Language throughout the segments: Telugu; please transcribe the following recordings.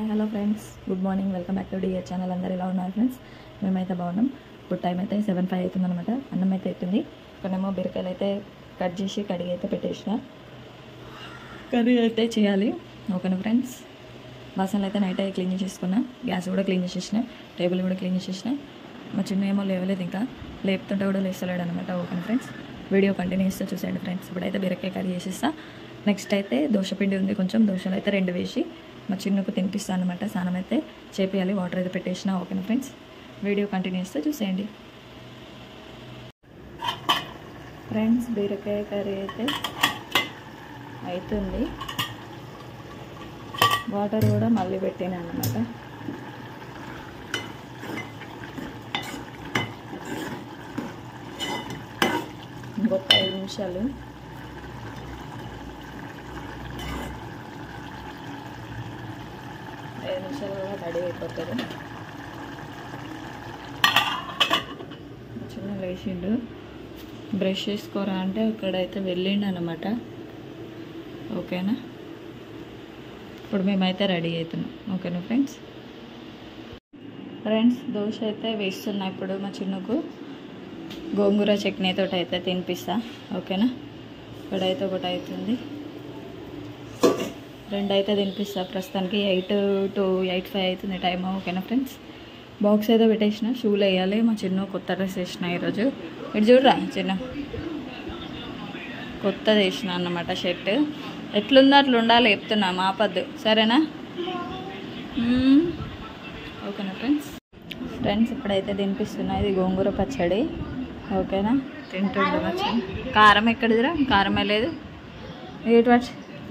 Hi hello friends, good morning. Welcome back to dear channel. అందరూ ఎలా ఉన్నారు ఫ్రెండ్స్? మేమైతే బాగున్నాం. ఇప్పుడు టైం అయితే 7:05 అవుతుంది అనమాట. అన్నం అయితే అవుతుంది. ఇక్కడేమో బీరకాయలు అయితే కట్ చేసి కడిగి అయితే పెట్టేసిన. కర్రీ అయితే చేయాలి. ఓకేనా ఫ్రెండ్స్? బాసనలు అయితే నైట్ అయితే క్లీన్ చేసేసుకున్నా. గ్యాస్ కూడా క్లీన్ చేసేసిన, టేబుల్ కూడా క్లీన్ చేసేసిన. మా చిన్న ఏమో లేవలేదు, ఇంకా లేపుతుంటే కూడా లేస్తలేడు అనమాట. ఓకేనా ఫ్రెండ్స్? వీడియో కంటిన్యూ చేస్తే చూసేయండి ఫ్రెండ్స్. ఇప్పుడైతే బీరకాయ కర్రీ చేసేస్తా. నెక్స్ట్ అయితే దోశపిండి ఉంది, కొంచెం దోశలు అయితే 2 వేసి మా చిన్నకు తినిపిస్తాను అనమాట. స్నానం అయితే చేపియాలి, వాటర్ అయితే పెట్టేసిన. ఓకేనా ఫ్రెండ్స్? వీడియో కంటిన్యూ చేస్తే చూసేయండి ఫ్రెండ్స్. బీరకాయ కర్రీ అయితే అవుతుంది. వాటర్ కూడా మళ్ళీ పెట్టాను అనమాట. ఇంకొక 5 నిమిషాలు. రెడీ అయిపోతుంది. చిన్న లేచిండు, బ్రష్ చేసుకోరా అంటే అక్కడైతే వెళ్ళిండు అనమాట. ఓకేనా? ఇప్పుడు మేమైతే రెడీ అవుతున్నాం. ఓకేనా ఫ్రెండ్స్? దోశ అయితే వేస్తున్నా. ఇప్పుడు మా చిన్నకు గోంగూర చట్నీతో అయితే తినిపిస్తా. ఓకేనా? ఇక్కడైతే ఒకటి అవుతుంది, 2 అయితే తినిపిస్తా. ప్రస్తుతానికి 8 to 8:05 అవుతుంది టైం. ఓకేనా ఫ్రెండ్స్? బాక్స్ అయితే పెట్టేసిన, షూలు వేయాలి. మా చిన్న కొత్త డ్రెస్ వేసిన ఈరోజు. ఇటు చూడరా చిన్న, కొత్తది వేసిన అన్నమాట షర్ట్. ఎట్లుందో అట్లా ఉండాలి, చెప్తున్నా, ఆపద్దు. సరేనా? ఓకేనా ఫ్రెండ్స్ ఇప్పుడైతే తినిపిస్తున్నా. ఇది గోంగూర పచ్చడి. ఓకేనా? తింటుండే పచ్చడి. కారం ఎక్కడిదిరా? కారమే లేదు. ఏటి వచ్చి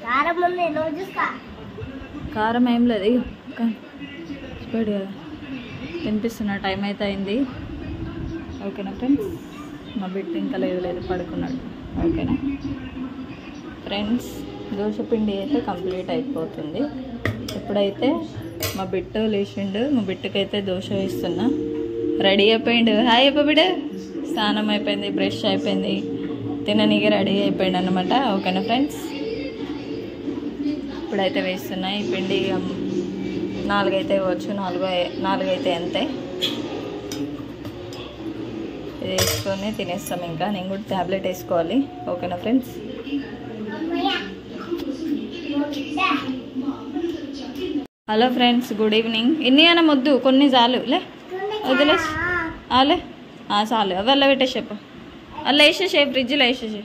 కారం ఏం లేదు. స్పీడ్ కదా తినిపిస్తున్నా. టైం అయితే అయింది. ఓకేనా ఫ్రెండ్స్? మా బిడ్డ ఇంకా లేదు, పడుకున్నాడు. ఓకేనా ఫ్రెండ్స్? దోశపిండి అయితే కంప్లీట్ అయిపోతుంది. ఇప్పుడైతే మా బిడ్డ లేచిండు. మా బిడ్డకైతే దోశ వేస్తున్నా. రెడీ అయిపోయిండు. హాయ్ అప్ప బిడ్డ. స్నానం అయిపోయింది, బ్రష్ అయిపోయింది, తిననీకి రెడీ అయిపోయింది అనమాట. ఓకేనా ఫ్రెండ్స్? ఇప్పుడైతే వేస్తున్నాయి. పిండి 4 అయితే ఇవ్వచ్చు, 4 అయితే అంతే. ఇది వేసుకొని తినేస్తాం. ఇంకా నేను కూడా ట్యాబ్లెట్ వేసుకోవాలి. ఓకేనా friends? Hello friends, good evening. ఇన్ని అన్న వద్దు, కొన్ని చాలు లే, వద్దులే ఆలే చాలు. అవి అలా పెట్టేసేపు, అలా వేసేసే, ఫ్రిడ్జ్లో వేసేసే.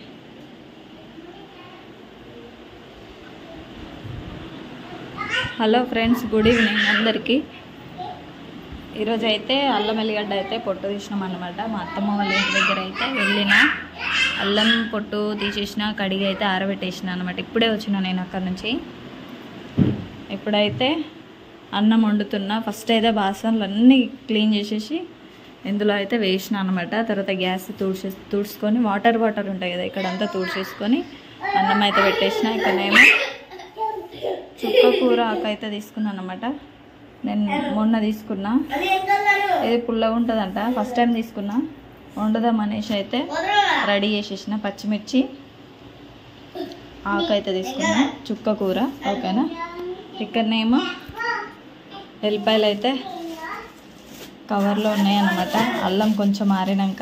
హలో ఫ్రెండ్స్, గుడ్ ఈవినింగ్ అందరికీ. ఈరోజు అయితే అల్లం ఎల్లిగడ్డ అయితే పొట్టు తీసినాం అన్నమాట. మా అత్తమ్మ వాళ్ళ ఇంటి దగ్గర అయితే వెళ్ళిన, అల్లం పొట్టు తీసేసిన, కడిగి అయితే ఆరబెట్టేసిన అనమాట. ఇప్పుడే వచ్చిన నేను అక్కడ నుంచి. ఇప్పుడైతే అన్నం వండుతున్నా. ఫస్ట్ అయితే బాసనలు అన్నీ క్లీన్ చేసేసి ఇందులో అయితే వేసిన అనమాట. తర్వాత గ్యాస్ తుడుచుకొని వాటర్ ఉంటాయి కదా, ఇక్కడంతా తుడిచేసుకొని అన్నం అయితే పెట్టేసిన. ఇక్కడనేమో చుక్క కూర ఆకైతే తీసుకున్నాను అనమాట. నేను మొన్న తీసుకున్నా, ఇది పుల్లగా ఉంటుందంట. ఫస్ట్ టైం తీసుకున్నా. వండుదాం అనేసి అయితే రెడీ చేసేసిన. పచ్చిమిర్చి ఆకైతే తీసుకున్నా, చుక్క కూర. ఓకేనా? ఇక్కడనేమో ఎల్లిపాయలు అయితే కవర్లో ఉన్నాయన్నమాట. అల్లం కొంచెం ఆరినాక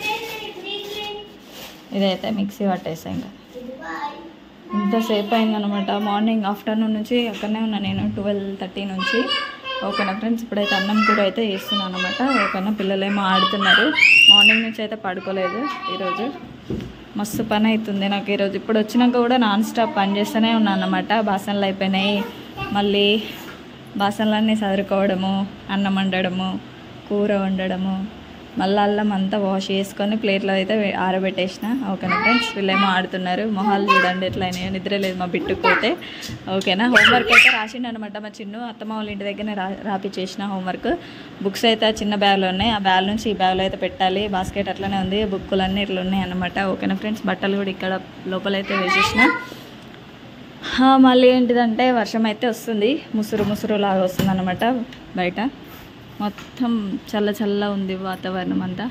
ఇదైతే మిక్సీ పట్టేసా. ఇంకా ఇంతసేపు అయిందనమాట. మార్నింగ్ ఆఫ్టర్నూన్ నుంచి అక్కడనే ఉన్నా నేను, 12:30 నుంచి. ఓకేనా ఫ్రెండ్స్? ఇప్పుడైతే అన్నం కూడా అయితే వేస్తున్నాను అనమాట. ఓకేనా? పిల్లలేమో ఆడుతున్నారు. మార్నింగ్ నుంచి అయితే పడుకోలేదు. ఈరోజు మస్తు పని అవుతుంది నాకు ఈరోజు. ఇప్పుడు వచ్చినాక కూడా నాన్ స్టాప్ పని చేస్తూనే ఉన్నాను అనమాట. బాసనలు అయిపోయినాయి, మళ్ళీ బాసనలన్నీ సదురుకోవడము, అన్నం వండడము, కూర వండడము, మళ్ళీ అల్లం అంతా వాష్ చేసుకొని ప్లేట్లో అయితే ఆరబెట్టేసిన. ఓకేనా ఫ్రెండ్స్? వీళ్ళేమో ఆడుతున్నారు. మొహాలు చూడండి ఎట్లా అయినాయో, నిద్ర లేదు మా బిట్టుకైతే. ఓకేనా? హోంవర్క్ అయితే రాసిండు అనమాట మా చిన్ను. అత్తమ్మ వాళ్ళ ఇంటి దగ్గరనే రాపిచ్చేసిన హోంవర్క్. బుక్స్ అయితే చిన్న బ్యాగ్లో ఉన్నాయి. ఆ బ్యాగ్ నుంచి ఈ బ్యాగ్లో అయితే పెట్టాలి. బాస్కెట్ అట్లనే ఉంది, బుక్కులన్నీ ఇట్లా ఉన్నాయి అనమాట. ఓకేనా ఫ్రెండ్స్? బట్టలు కూడా ఇక్కడ లోపలైతే వేసేసిన. మళ్ళీ ఏంటిదంటే వర్షం అయితే వస్తుంది, ముసురు లాగా వస్తుంది అనమాట. బయట మొత్తం చల్ల ఉంది వాతావరణం అంతా.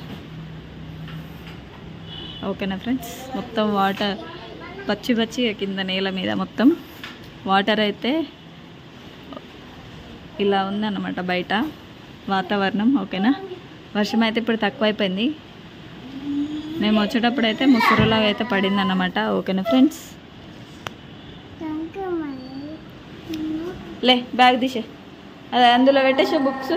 ఓకేనా ఫ్రెండ్స్? మొత్తం వాటర్ పచ్చి కింద నేల మీద మొత్తం వాటర్ అయితే ఇలా ఉందన్నమాట బయట వాతావరణం. ఓకేనా, వర్షం అయితే ఇప్పుడు తక్కువైపోయింది. మేము వచ్చేటప్పుడు అయితే ముసురులాగా అయితే పడింది అన్నమాట. ఓకేనా ఫ్రెండ్స్, లే బ్యాగ్ తీసే, అదే అందులో పెట్టేసే బుక్స్.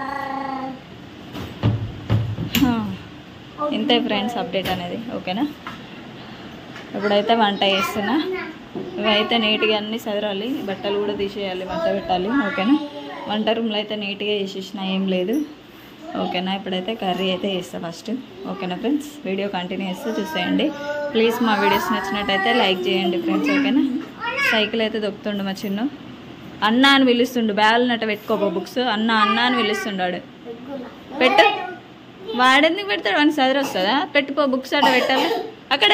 ఇంతే ఫ్రెండ్స్ అప్డేట్ అనేది. ఓకేనా, ఇప్పుడైతే వంట చేస్తున్నా. ఇవైతే నీట్గా అన్నీ సదరాలి, బట్టలు కూడా తీసేయాలి, వంట పెట్టాలి. ఓకేనా, వంట రూమ్లో అయితే నీట్గా చేసేసిన, ఏం లేదు. ఓకేనా, ఇప్పుడైతే కర్రీ అయితే చేస్తా ఫస్ట్. ఓకేనా ఫ్రెండ్స్, వీడియో కంటిన్యూ చేస్తూ చూసేయండి ప్లీజ్. మా వీడియోస్ నచ్చినట్టయితే లైక్ చేయండి ఫ్రెండ్స్. ఓకేనా, సైకిల్ అయితే దొక్కుతుండు మా చిన్ను. అన్న అని పిలుస్తుండు, బ్యాగులు నట్ట పెట్టుకోబో బుక్స్. అన్న అన్న అని పిలుస్తుండాడు. పెట్టు, వాడెందుకు పెడతాడు, వాడిని చదిరి వస్తుందా? పెట్టుకో బుక్స్ అట్ట పెట్టాలి. అక్కడ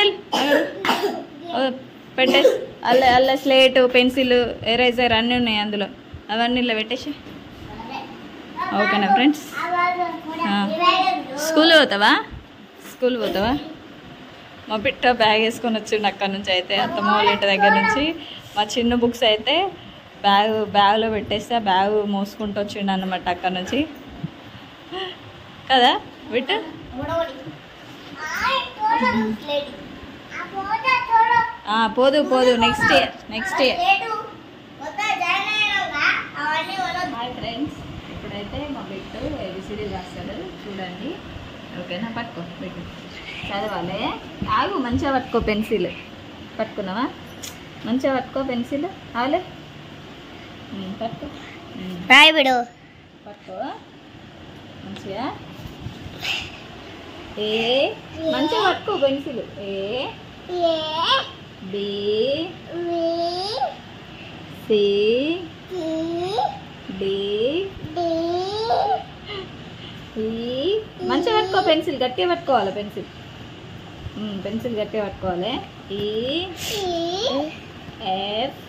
పెట్టేసి అల్ల స్లేటు, పెన్సిల్, ఎరేజర్ అన్నీ ఉన్నాయి అందులో, అవన్నీ ఇలా పెట్టేసి. ఓకేనా ఫ్రెండ్స్, స్కూల్ పోతావా? స్కూల్ పోతావా? మా బిడ్డ బ్యాగ్ వేసుకొని వచ్చిండు అక్కడ నుంచి. అయితే అత్తమ్మ వాళ్ళ ఇంటి దగ్గర నుంచి మా చిన్న బుక్స్ అయితే బ్యాగ్లో పెట్టేస్తే ఆ బ్యాగ్ మోసుకుంటూ వచ్చిండు అన్నమాట అక్కడ నుంచి. కదా బిడ్డ? పోదు పోదు, నెక్స్ట్ ఇయర్. హాయ్ ఫ్రెండ్స్, ఇప్పుడైతే మా బిడ్డ ఏబిసిడి రాస్తాడు చూడండి. ఓకేనా, పట్టుకో బిడ్డ, చదవాలి. ఆగు, మంచిగా పట్టుకో పెన్సిల్. పట్టుకున్నావా? మంచిగా పట్టుకో పెన్సిల్. ఆలే పట్టుకో, పట్టుకో మంచిగా. మంచిగా పట్టుకో పెన్సిల్. బి సి డి ఈ. మంచిగా పట్టుకో పెన్సిల్, గట్టిగా పట్టుకోవాలి పెన్సిల్. పెన్సిల్ గట్టిగా పట్టుకోవాలి. ఈ ఎఫ్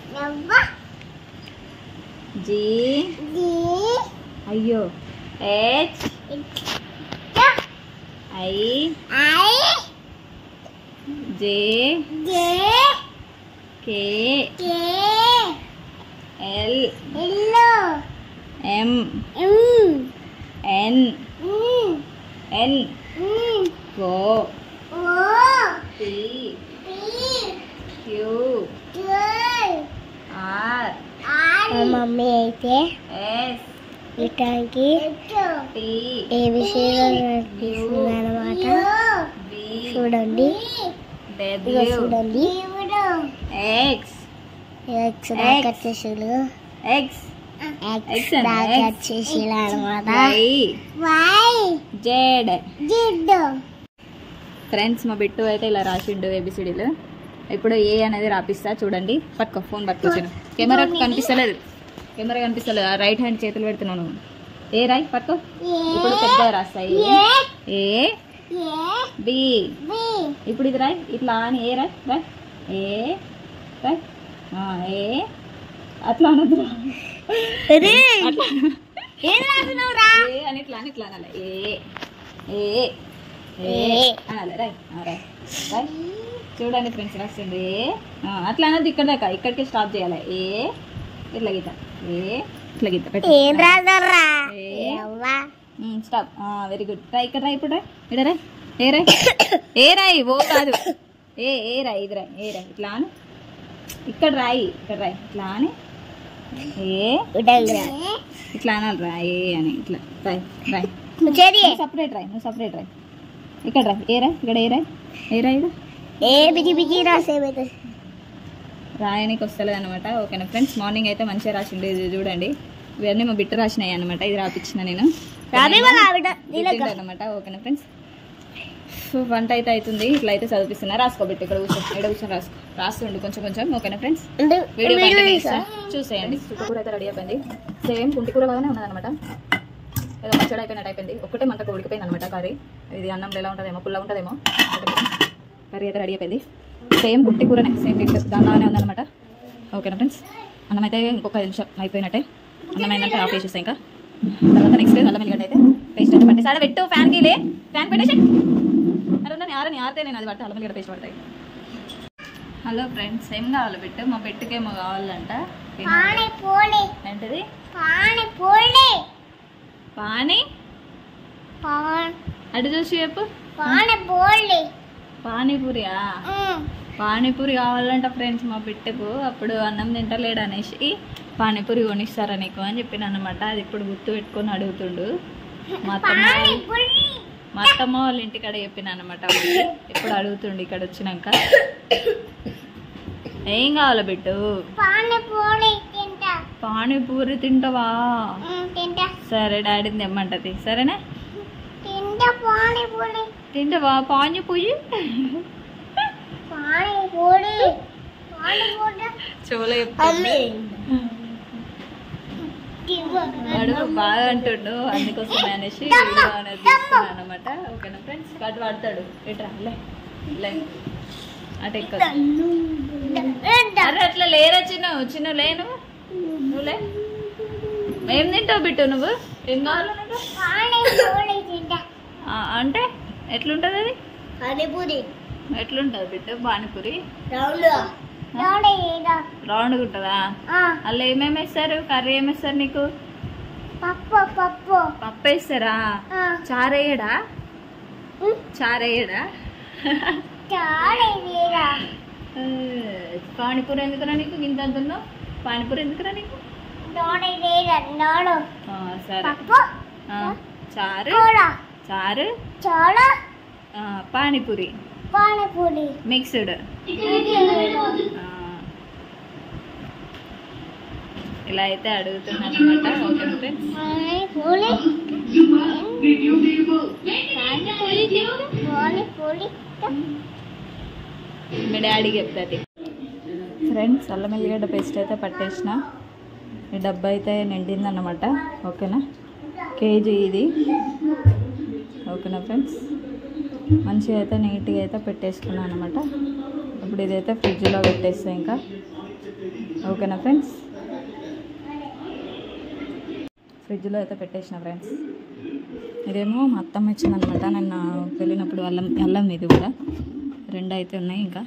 జి, అయ్యో, H I J K L M N O P Q R. Mummy అయితే ఎస్ ఇటానికి టి అనమాట. చూడండి, డబ్ల్యూ ఎక్స్ వచ్చేసాడు. ఎక్స్ వచ్చేసాడు అనమాట. జెడ్. ఫ్రెండ్స్, మా బిట్టు అయితే ఇలా రాసిండు ఏబిసిడీలు. ఇప్పుడు ఏ అనేది రాపిస్తా చూడండి. పట్టుకో, ఫోన్ పట్టుకొచ్చాను. కెమెరా కనిపిస్తలేదు, కెమెరా కనిపిస్తలేదు. రైట్ హ్యాండ్ చేతులు పెడుతున్నాను. ఏ రాయి, పట్టుకో. ఇప్పుడు పెద్దగా రాస్తాయి. A B. ఇప్పుడు ఇది రాయి, ఇట్లా అని. ఏ రాయి, రాయ్. ఏ రాయ్. ఏ అట్లా అనద్దు, అని ఇట్లా అని ఇట్లా అనాలి. ఏ అనాలి. రాయ్ రాయ్ రాయ్. చూడండి ఫ్రెండ్స్, రాస్తుంది. అట్లా అనేది ఇక్కడ దాకా, ఇక్కడికి స్టాప్ చేయాలి. ఏ ఇట్లా గీత, ఏ ఇట్లా గీత పెట్ట. స్టాప్. Very good. రాయ్ ఇక్కడ, రాయ్ ఇప్పుడు, రాయ్ ఇక్కడ, రాయ్. ఏ రాయ్, ఏ రాయ్, ఓ కాదు. ఏ రాయ్, ఇది రాయ్. ఏ రాయ్, ఇట్లా అని. ఇక్కడ రాయి, ఇక్కడ రాయ్, ఇట్లా అని. ఏ ఇట్లా అనాలి రా. ఏ అని ఇట్లా రాయ్. రాయ్ సపరేట్ రాయ్, నువ్వు సపరేట్ రాయ్. ఇక్కడ రాయ్. ఏ రాయ్, ఇక్కడ. ఏ రాయ్, ఏ రాయ్, రాయనికి వస్తలేదు అనమాట. ఓకేనా ఫ్రెండ్స్, మార్నింగ్ అయితే మంచిగా రాసిండు. ఇది చూడండి, ఇవన్నీ మా బిట్ట రాసినాయి అనమాట. ఇది రాపించిన నేను అనమాట. ఓకేనా ఫ్రెండ్స్, వంట అయితే అవుతుంది. ఇట్లా అయితే చదివిస్తున్నా. రాసుకోబెట్టి ఇక్కడ కూర్చొని రాస్తుండు కొంచెం కొంచెం. ఓకేనా ఫ్రెండ్స్, వీడియో చూసేయండి. చుట్టకూర అయితే రెడీ అయిపోయింది. సేమ్ కుంటికూర లాగానే ఉన్నదనమాట. ఏదో పచ్చడి అయిపోయినట్టు అయిపోయింది. ఒక్కటే మంటకు ఉడికిపోయింది అనమాట కర్రీ. ఇది అన్నంలో ఎలా ఉంటుందేమో, పుల్లగా ఉంటుందేమో. కర్రీ అయితే రెడీ అయిపోయింది. సేమ్ గుట్టి కూరనే, సేమ్ దానిలాగానే ఉందన్నమాట. ఓకేనా ఫ్రెండ్స్, అన్నం అయితే ఇంకొక 5 నిమిషం అయిపోయినట్టే. అన్నం ఏంటంటే ఆఫ్ చేసేస్తాయి. ఇంకా తర్వాత నెక్స్ట్ అల్లం వెల్లిగడ్డ అయితే పేస్ట్ అయితే పట్టేసి ఆడ పెట్టు. ఫ్యాన్ పెట్టేసి ఆరితే నేను అది పడితే అల్లం వెల్లిగడ్డ పేస్ట్ పడతాయి. హలో ఫ్రెండ్స్, ఏం కావాలి పెట్టు? మా పెట్టుకేమో కావాలంట. పానీపూరి ఏంటది? పానీపూరి పానీ అటు చూసి చెప్పు. పానీపూరి పానీపూరియా? పానీపూరి కావాలంట ఫ్రెండ్స్ మా బిడ్డకు. అప్పుడు అన్నం తింటలేడు అనేసి పానీపూరి కొనిస్తారా నీకు అని చెప్పిన అనమాట. అది ఇప్పుడు గుర్తు పెట్టుకొని అడుగుతుండు. మా అత్తమ్మ వాళ్ళ ఇంటికాడ చెప్పిన అనమాట. ఇప్పుడు అడుగుతుండు ఇక్కడ వచ్చినాక. ఏం కావాలా బిడ్డు? పానీపూరి తింటావా? సరే డాడీని తెమ్మంటది. సరేనా? తింటావా పానీపూరి? చెవులో చెప్తాడు వాడు బాగా అంటుండు. అందుకోసం అనేసి వీడియో అనేది తీస్తున్నాను అనమాట. ఓకేనా ఫ్రెండ్స్? కట్ పడతాడు. ఎట్రా లే అటు ఎక్క. అరే అట్లా లేరా చిన్న లేను. నువ్వు లే. ఏం తింటావు బిట్టు నువ్వు? ఏం కావాలి నీకు? అంటే ఎట్లుంటది అది? పానీపూరి ఎట్లుంటది బిట్టు? పానీపూరి రౌండ్గా ఉంటుందా? అలా ఏమేమి వేస్తారు? కర్రీ ఏమి వేస్తారు నీకు? పప్పు వేస్తారా? చారేయడా? చారేయడా? పానీపూరి ఎందుకురా నీకు? గింత అంటున్నావు. పానీపూరి ఎందుకురా నీకు? సరే చారు పానీపూరి మిక్స్డ్. ఇలా అయితే అడుగుతున్నాను అనమాట. Okay friends? మీ డాడీకి చెప్తాది. ఫ్రెండ్స్ అల్లం ఎల్లిగడ్డ పేస్ట్ అయితే పట్టేసిన. ఈ డబ్బా అయితే నిండిందన్నమాట. ఓకేనా? కేజీ ఇది. ఓకేనా ఫ్రెండ్స్? మంచిగా అయితే నీట్గా అయితే పెట్టేసుకున్నాను అనమాట. ఇప్పుడు ఇదైతే ఫ్రిడ్జ్లో పెట్టేస్తే ఇంకా. ఓకేనా ఫ్రెండ్స్? ఫ్రిడ్జ్లో అయితే పెట్టేసిన ఫ్రెండ్స్. ఇదేమో మా అత్తమ్మ ఇచ్చిందనమాట. నేను వెళ్ళినప్పుడు అల్లం ఇది కూడా 2 అయితే ఉన్నాయి ఇంకా.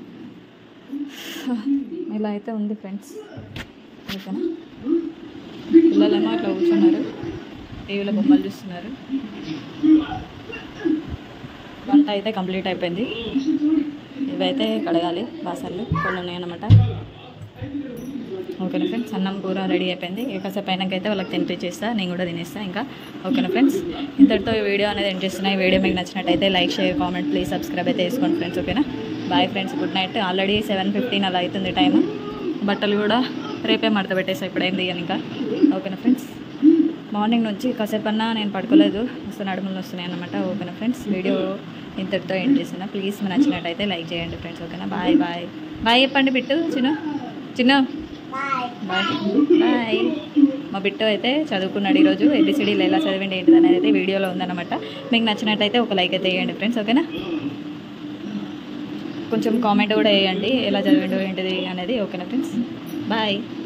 ఇలా అయితే ఉంది ఫ్రెండ్స్. ఓకేనా? పిల్లలేమో అట్లా కూర్చున్నారు, టీవీలో బొమ్మలు చూస్తున్నారు. వంట అయితే కంప్లీట్ అయిపోయింది. ఇవైతే కడగాలి బాసన్లు కొన్ని ఉన్నాయన్నమాట. ఓకేనా ఫ్రెండ్స్? అన్నం కూర రెడీ అయిపోయింది. కాసేపు అయినాకైతే వాళ్ళకి తినిపించేస్తా, నేను కూడా తినేస్తాను ఇంకా. ఓకేనా ఫ్రెండ్స్? ఇంతటితో ఈ వీడియో అనేది ఎండ్ చేస్తున్నాయి. ఈ వీడియో మీకు నచ్చినట్టయితే like, share, comment, please subscribe అయితే చేసుకోండి ఫ్రెండ్స్. ఓకేనా? Bye friends, good night. Already 7:15 అలా అవుతుంది టైం. బట్టలు కూడా రేపే మడత పెట్టేస్తా, ఇప్పుడు ఏం తీయను ఇంకా. ఓకేనా ఫ్రెండ్స్? మార్నింగ్ నుంచి కాసేపు అన్నా నేను పడుకోలేదు, అసలు నడుములు వస్తున్నాయి అన్నమాట. ఓకేనా ఫ్రెండ్స్? వీడియో ఇంతటితో ఎండ్ చేస్తున్నా. ప్లీజ్ మీకు నచ్చినట్టయితే లైక్ చేయండి ఫ్రెండ్స్. ఓకేనా? బాయ్ బాయ్ బాయ్ చెప్పండి బిట్టు. చిన్న బాయ్ బాయ్. మా బిట్టు అయితే చదువుకున్నాడు ఈరోజు. ABCDలు ఎలా చదివిండి ఏంటిది అనేది అయితే వీడియోలో ఉందన్నమాట. మీకు నచ్చినట్టయితే ఒక లైక్ అయితే వేయండి ఫ్రెండ్స్. ఓకేనా? కొంచెం కామెంట్ కూడా వేయండి ఎలా చదివిండు ఏంటిది అనేది. ఓకేనా ఫ్రెండ్స్? బాయ్.